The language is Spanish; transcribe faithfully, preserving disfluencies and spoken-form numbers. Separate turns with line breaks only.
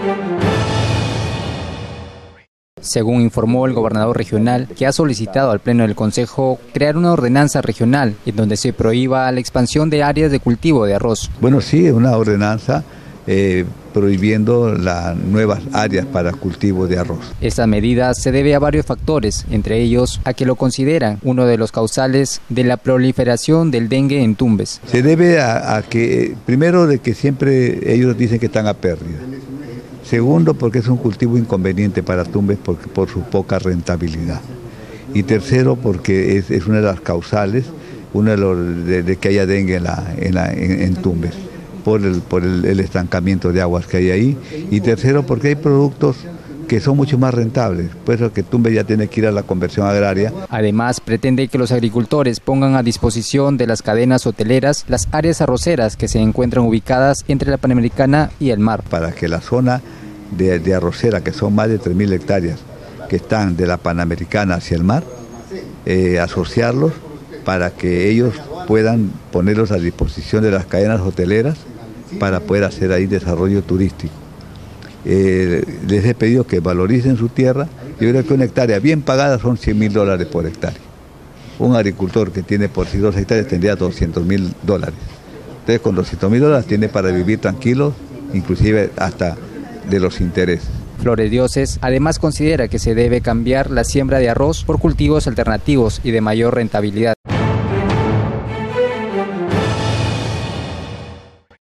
Según informó el gobernador regional, que ha solicitado al Pleno del Consejo crear una ordenanza regional en donde se prohíba la expansión de áreas de cultivo de arroz.
Bueno, sí, es una ordenanza eh, prohibiendo las nuevas áreas para cultivo de arroz.
Esta medida se debe a varios factores, entre ellos a que lo consideran uno de los causales de la proliferación del dengue en Tumbes.
Se debe a, a que, primero, de que siempre ellos dicen que están a pérdida. Segundo, porque es un cultivo inconveniente para Tumbes por, por su poca rentabilidad. Y tercero, porque es, es una de las causales una de, los, de, de que haya dengue en, la, en, la, en, en Tumbes, por, el, por el, el estancamiento de aguas que hay ahí. Y tercero, porque hay productos que son mucho más rentables, por eso que Tumbes ya tiene que ir a la conversión agraria.
Además, pretende que los agricultores pongan a disposición de las cadenas hoteleras las áreas arroceras que se encuentran ubicadas entre la Panamericana y el mar.
Para que la zona de, de arrocera, que son más de tres mil hectáreas, que están de la Panamericana hacia el mar, eh, asociarlos para que ellos puedan ponerlos a disposición de las cadenas hoteleras para poder hacer ahí desarrollo turístico. Eh, les he pedido que valoricen su tierra. Yo creo que una hectárea bien pagada son cien mil dólares por hectárea. Un agricultor que tiene por sí dos hectáreas tendría doscientos mil dólares. Entonces con doscientos mil dólares tiene para vivir tranquilos, inclusive hasta de los intereses.
Flores Dioses además considera que se debe cambiar la siembra de arroz por cultivos alternativos y de mayor rentabilidad.